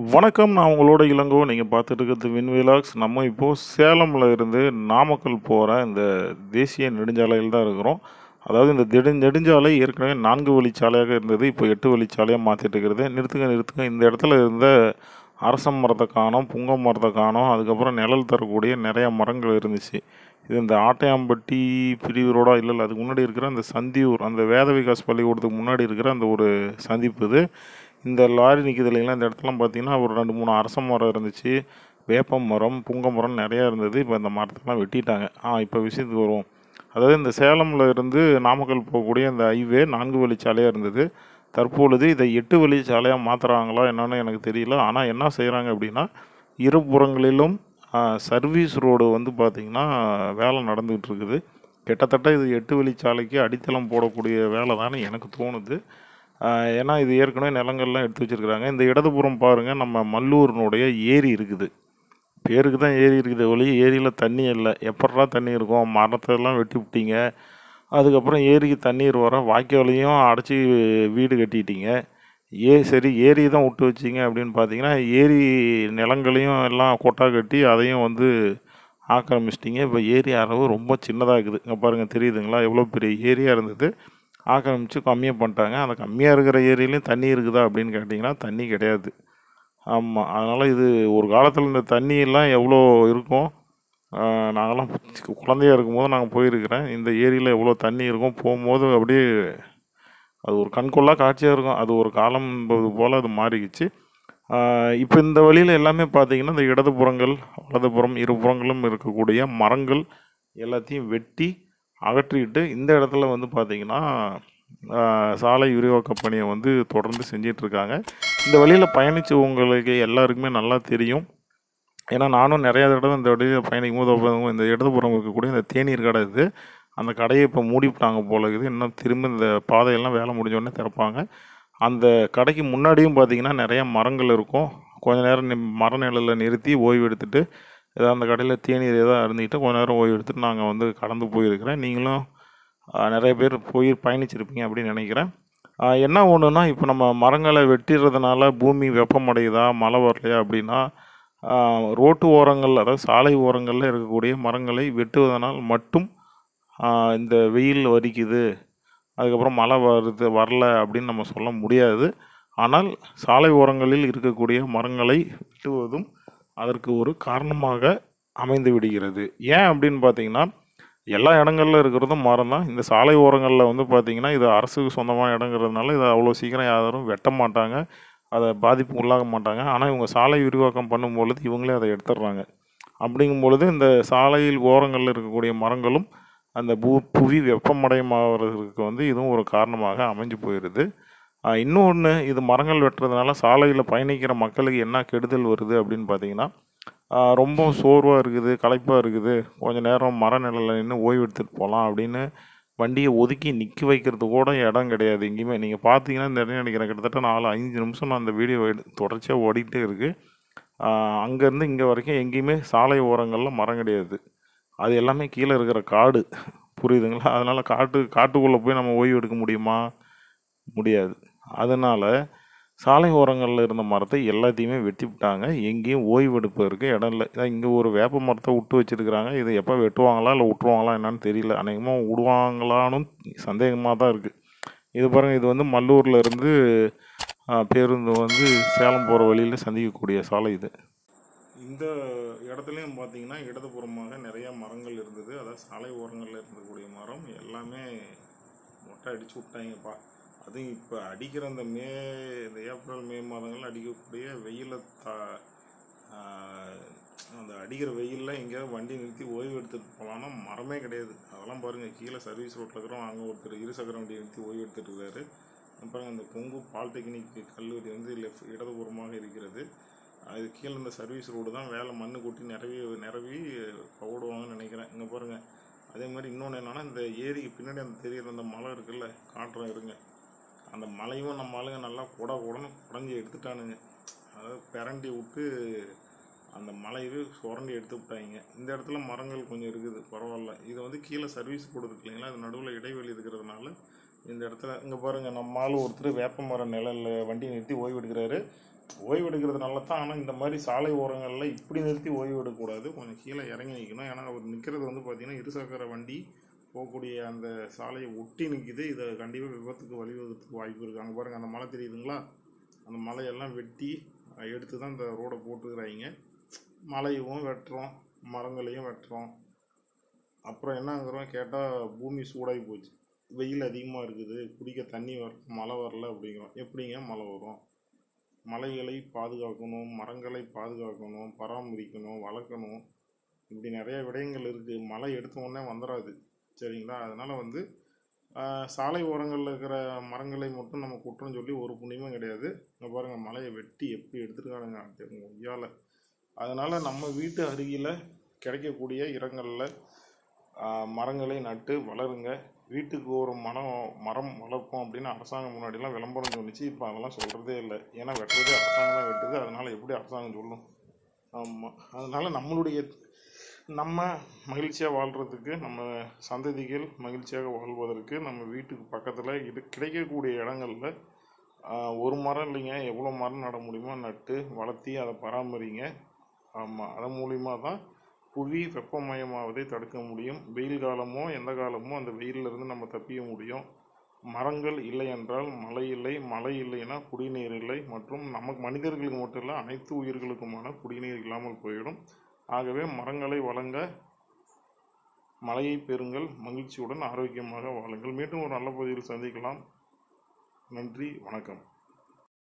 வணக்கம். நான் உங்களோட இளங்கோ. நீங்க பார்த்துட்டு இருக்கிறது வின்விலாக்ஸ். நம்ம இப்போ சேலம்ல இருந்து நாமக்கல் போற இந்த தேசிய நெடுஞ்சாலையில தான் இருக்கிறோம். அதாவது இந்த நெடுஞ்சாலை ஏற்கனவே 4 வழிச்சாலையாக இருந்தது. இப்போ 8 வழிச்சாலையா மாத்திட்டு இருக்கிறது. நிறுத்துங்க, நிறுத்துங்க. இந்த இடத்துல இருந்த அரச மரத்த காணோம், புங்க மரத்த காணோம். அதுக்கப்புறம் நிழல் தரக்கூடிய நெறைய மரங்கள் இருந்துச்சு. இது இந்த ஆட்டையாம்பட்டி பிரிவு ரோடா இல்ல, அதுக்கு முன்னாடி இருக்கிற அந்த சந்தியூர், அந்த வேத விகாஸ் பள்ளிக்கூடத்துக்கு முன்னாடி இருக்கிற அந்த ஒரு சந்திப்பு இது. இந்த லாரி நிற்கிது இல்லைங்களா, இந்த இடத்துலாம் பார்த்தீங்கன்னா ஒரு 2, 3 அரச மரம் இருந்துச்சு. வேப்ப மரம், புங்க மரம் நிறையா இருந்தது. இப்போ இந்த மரத்தெல்லாம் வெட்டிட்டாங்க. இப்போ விஷயத்துக்கு வருவோம். அதாவது இந்த சேலமில் இருந்து நாமக்கல் போகக்கூடிய இந்த ஹைவே 4 வழிச்சாலையாக இருந்தது. தற்பொழுது இதை 8 வழிச்சாலையாக மாற்றுறாங்களா என்னன்னு எனக்கு தெரியல. ஆனால் என்ன செய்கிறாங்க அப்படின்னா, இருபுறங்களிலும் சர்வீஸ் ரோடு வந்து பார்த்திங்கன்னா வேலை நடந்துகிட்டு இருக்குது. கிட்டத்தட்ட இது 8 வழிச்சாலைக்கு அடித்தளம் போடக்கூடிய வேலை தானே எனக்கு தோணுது. ஏன்னா இது ஏற்கனவே நிலங்கள்லாம் எடுத்து வச்சுருக்குறாங்க. இந்த இடதுபுறம் பாருங்கள், நம்ம மல்லூரினுடைய ஏரி இருக்குது. பேருக்கு தான் ஏரி இருக்குது ஒழிய ஏரியில் தண்ணி இல்லை. எப்பட்றா தண்ணி இருக்கும்? மரத்தெல்லாம் வெட்டி விட்டீங்க. அதுக்கப்புறம் ஏரிக்கு தண்ணீர் வர வாய்க்காலையும் அடைச்சி வீடு கட்டிட்டீங்க. சரி, ஏரி தான் விட்டு வச்சிங்க அப்படின்னு பார்த்தீங்கன்னா, ஏரி நிலங்களையும் எல்லாம் கொட்டா கட்டி அதையும் வந்து ஆக்கிரமிச்சிட்டிங்க. இப்போ ஏரி அளவு ரொம்ப சின்னதாக இருக்குது. இங்கே பாருங்கள், தெரியுதுங்களா? எவ்வளோ பெரிய ஏரியாக இருந்தது, ஆக்கிரமித்து கம்மியாக பண்ணிட்டாங்க. அந்த கம்மியாக இருக்கிற ஏரியிலையும் தண்ணி இருக்குதா அப்படின்னு கேட்டிங்கன்னா தண்ணி கிடையாது. ஆமாம், அதனால் இது ஒரு காலத்தில் இந்த தண்ணியெல்லாம் எவ்வளோ இருக்கும். நாங்கள்லாம் குழந்தையா இருக்கும்போது நாங்கள் போயிருக்கிறேன். இந்த ஏரியில் எவ்வளோ தண்ணி இருக்கும், போகும்போது அப்படியே அது ஒரு கண்கொள்ளா காட்சியாக இருக்கும். அது ஒரு காலம் என்பது போல் அது மாறிக்கிச்சு. இப்போ இந்த வழியில் எல்லாமே பார்த்தீங்கன்னா, இந்த இடதுபுறங்கள், வலதுபுறம் இருபுறங்களும் இருக்கக்கூடிய மரங்கள் எல்லாத்தையும் வெட்டி அகற்றிட்டு இந்த இடத்துல வந்து பார்த்திங்கன்னா சாலை விரிவாக்க பணியை வந்து தொடர்ந்து செஞ்சிட்ருக்காங்க. இந்த வழியில் பயணித்தவங்களுக்கு எல்லாருக்குமே நல்லா தெரியும். ஏன்னா நானும் நிறையா தடவை இந்த வழியில் பயணிக்கும் போது இந்த இடதுபுறம் இருக்கக்கூடிய இந்த தேநீர் கடை இது, அந்த கடையை இப்போ மூடிவிட்டாங்க போல இருக்குது. இன்னும் திரும்ப இந்த பாதையெல்லாம் வேலை முடிஞ்சோடனே திறப்பாங்க. அந்த கடைக்கு முன்னாடியும் பார்த்திங்கன்னா நிறையா மரங்கள் இருக்கும். கொஞ்ச நேரம் மர நிழலில் நிறுத்தி ஓய்வு எடுத்துகிட்டு ஏதாவது அந்த கடையில் தேநீர் ஏதாவது அருந்திக்கிட்டு கொஞ்ச நேரம் ஓய்வு எடுத்துகிட்டு நாங்கள் வந்து கடந்து போயிருக்கிறேன். நீங்களும் நிறைய பேர் பயணிச்சிருப்பீங்க அப்படின்னு நினைக்கிறேன். என்ன ஒன்றுனா, இப்போ நம்ம மரங்களை வெட்டிடுறதுனால பூமி வெப்பமடையுதா, மழை வரலையா அப்படின்னா, ரோட்டு ஓரங்கள், அதாவது சாலை ஓரங்களில் இருக்கக்கூடிய மரங்களை வெட்டுவதனால் மட்டும் இந்த வெயில் வரிக்குது, அதுக்கப்புறம் மழை வரல அப்படின்னு நம்ம சொல்ல முடியாது. ஆனால் சாலை ஓரங்களில் இருக்கக்கூடிய மரங்களை வெட்டுவதும் அதற்கு ஒரு காரணமாக அமைந்து விடுகிறது. ஏன் அப்படின்னு பார்த்தீங்கன்னா, எல்லா இடங்கள்ல இருக்கிறதும் மரம் தான். இந்த சாலை ஓரங்களில் வந்து பார்த்திங்கன்னா, இது அரசுக்கு சொந்தமான இடங்கிறதுனால இதை அவ்வளோ சீக்கிரம் யாரும் வெட்ட மாட்டாங்க, அதை பாதிப்புக்கு உள்ளாக மாட்டாங்க. ஆனால் இவங்க சாலை விரிவாக்கம் பண்ணும்பொழுது இவங்களே அதை எடுத்துடுறாங்க. அப்படிங்கும் பொழுது இந்த சாலையில் ஓரங்களில் இருக்கக்கூடிய மரங்களும் அந்த புவி வெப்பமடையமாகிறதுக்கு வந்து இதுவும் ஒரு காரணமாக அமைஞ்சு போயிடுது. இன்னொன்று, இது மரங்கள் வெட்டுறதுனால சாலையில் பயணிக்கிற மக்களுக்கு என்ன கெடுதல் வருது அப்படின்னு பார்த்தீங்கன்னா, ரொம்ப சோர்வாக இருக்குது, களைப்பாக இருக்குது, கொஞ்சம் நேரம் மர நிழலில் நின்று ஓய்வு எடுத்துகிட்டு போகலாம் அப்படின்னு வண்டியை ஒதுக்கி நிற்க வைக்கிறது கூட இடம் கிடையாது எங்கேயுமே. நீங்கள் பார்த்தீங்கன்னா இந்த இடம் நினைக்கிறேன் கிட்டத்தட்ட 4-5 நிமிஷம் நான் அந்த வீடியோ தொடர்ச்சியாக ஓடிக்கிட்டே இருக்குது. அங்கேருந்து இங்கே வரைக்கும் எங்கேயுமே சாலை ஓரங்களில் மரம் கிடையாது. அது எல்லாமே கீழே இருக்கிற காடு, புரியுதுங்களா? அதனால் காட்டுக்குள்ளே போய் நம்ம ஓய்வு எடுக்க முடியுமா? முடியாது. அதனால் சாலை ஓரங்களில் இருந்த மரத்தை எல்லாத்தையுமே வெட்டி விட்டாங்க. எங்கேயும் ஓய்வு எடுப்பதற்கு இடம் இல்லை. இங்கே ஒரு வேப்ப மரத்தை விட்டு வச்சுருக்கிறாங்க. இதை எப்போ வெட்டுவாங்களா இல்லை விட்டுருவாங்களா என்னன்னு தெரியல. அநேகமாக விடுவாங்களான்னு சந்தேகமாக தான் இருக்குது. இது பாருங்கள், இது வந்து மல்லூரில் இருந்து பேருந்து வந்து சேலம் போகிற வழியில் சந்திக்கக்கூடிய சாலை இது. இந்த இடத்துலையும் பார்த்தீங்கன்னா இடதுபுறமாக நிறையா மரங்கள் இருந்தது. அதாவது சாலை ஓரங்களில் இருக்கக்கூடிய மரம் எல்லாமே மொட்டை அடித்து விட்டாங்கப்பா. அதுவும் இப்போ அடிக்கிற இந்த ஏப்ரல் மே மாதங்களில் அடிக்கக்கூடிய வெயிலில் அந்த அடிக்கிற வெயிலில் எங்கேயாவது வண்டி நிறுத்தி ஓய்வு எடுத்துகிட்டு போகலான்னா மரமே கிடையாது. அதெல்லாம் பாருங்கள், கீழே சர்வீஸ் ரோட்டில் இருக்கிறோம், அங்கே ஒருத்தர் இருசக்கர வண்டியை நிறுத்தி ஓய்வு எடுத்துகிட்டு இருக்காரு. அப்புறம் அந்த கொங்கு பாலிடெக்னிக் கல்லூரி வந்து இடதுபுறமாக இருக்கிறது. அது கீழே இந்த சர்வீஸ் ரோடு தான் வேலை மண்ணு கொட்டி நிரவி போடுவாங்கன்னு நினைக்கிறேன். இங்கே பாருங்கள். அதே மாதிரி இன்னொன்று என்னென்னா, இந்த ஏரிக்கு பின்னாடி அந்த தெரியிற அந்த மலை இருக்குல்ல, காட்டுறோம் இருங்க, அந்த மலையும் நம்ம ஆளுங்க நல்லா குடஞ்சி எடுத்துட்டானுங்க. அதாவது பிரண்டி விட்டு அந்த மலையவே சுரண்டி எடுத்து விட்டாங்க. இந்த இடத்துல மரங்கள் கொஞ்சம் இருக்குது, பரவாயில்ல. இது வந்து கீழே சர்வீஸ் ரோடு இருக்கு இல்லைங்களா, அது நடுவில் இடைவெளி இருக்கிறதுனால இந்த இடத்துல இங்கே பாருங்கள், நம்ம ஆள் ஒருத்தர் வேப்ப மரம் நிழலில் வண்டி நிறுத்தி ஓய்வு எடுக்கிறாரு. ஓய்வு எடுக்கிறது நல்லா தான். ஆனால் இந்த மாதிரி சாலை ஓரங்களில் இப்படி நிறுத்தி ஓய்வு எடுக்கக்கூடாது. கொஞ்சம் கீழே இறங்கி நிற்கணும். ஏன்னா அவர் நிற்கிறது வந்து பார்த்திங்கன்னா இருசக்கர வண்டி போகக்கூடிய அந்த சாலையை ஒட்டி நிற்கிது. இதை கண்டிப்பாக விபத்துக்கு வழிவகுறதுக்கு வாய்ப்பு இருக்குது. அங்கே பாருங்கள், அந்த மலை தெரியுதுங்களா? அந்த மலையெல்லாம் வெட்டி எடுத்து தான் இந்த ரோடை போட்டுக்கிறாங்க. மலையும் வெட்டுறோம், மரங்களையும் வெட்டுறோம். அப்புறம் என்னங்கிறோம் கேட்டால் பூமி சூடாகி போச்சு, வெயில் அதிகமாக இருக்குது, குடிக்க தண்ணி மழை வரல அப்படிங்கிறோம். எப்படிங்க மழை வரும்? மலைகளை பாதுகாக்கணும், மரங்களை பாதுகாக்கணும், பராமரிக்கணும், வளர்க்கணும். இப்படி நிறைய விடயங்கள் இருக்குது. மழை எடுத்த உடனே வந்துடாது, சரிங்களா? அதனால் வந்து சாலை ஓரங்களில் இருக்கிற மரங்களை மட்டும் நம்ம குற்றம் சொல்லி ஒரு புண்ணியமும் கிடையாது. இங்கே பாருங்கள், மலையை வெட்டி எப்படி எடுத்துருக்கானுங்க ஒய்யால். அதனால் நம்ம வீட்டு அருகில் கிடைக்கக்கூடிய இடங்களில் மரங்களை நட்டு வளருங்க. வீட்டுக்கு ஒரு மரம் வளர்ப்போம் அப்படின்னு அரசாங்கம் முன்னாடிலாம் விளம்பரம் சொன்னிச்சு. இப்போ அதெல்லாம் சொல்கிறதே இல்லை. ஏன்னா வெட்டுறதே அரசாங்கம் தான் வெட்டுது. அதனால் எப்படி அரசாங்கம் சொல்லும்? ஆமாம். அதனால் நம்ம மகிழ்ச்சியாக வாழ்கிறதுக்கு, நம்ம சந்ததிகள் மகிழ்ச்சியாக வாழ்வதற்கு நம்ம வீட்டுக்கு பக்கத்தில் கிடைக்கக்கூடிய இடங்களில் ஒரு மரம் இல்லைங்க, எவ்வளோ மரம் நட முடியுமோ நட்டு வளர்த்தி அதை பராமரிங்க. ஆமாம், அதன் மூலிமா தான் புவி வெப்பமயமாவதை தடுக்க முடியும். வெயில் காலமோ எந்த காலமோ அந்த வெயிலிருந்து நம்ம தப்பிக்க முடியும். மரங்கள் இல்லை என்றால் மழை இல்லை, மழை இல்லைன்னா குடிநீர் இல்லை, மற்றும் நமக்கு மனிதர்களுக்கு மட்டும் இல்லை அனைத்து உயிர்களுக்குமான குடிநீர் இல்லாமல் போயிடும். ஆகவே மரங்களை வழங்க, மழையை பெறுங்கள், மகிழ்ச்சியுடன் ஆரோக்கியமாக வாழுங்கள். மீண்டும் ஒரு நல்ல பகுதியில் சந்திக்கலாம். நன்றி, வணக்கம்.